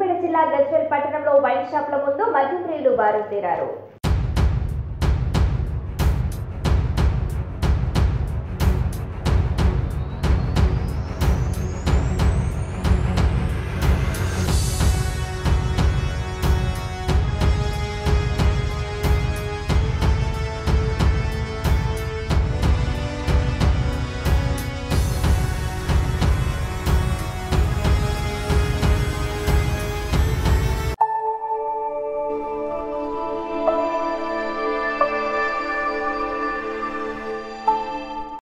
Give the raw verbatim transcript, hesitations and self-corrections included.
సిద్దిపేట జిల్లా గజ్వేల్ పట్టణంలో వైన్ షాప్ల ముందు మద్యం ప్రియులు బారులు తీరారు.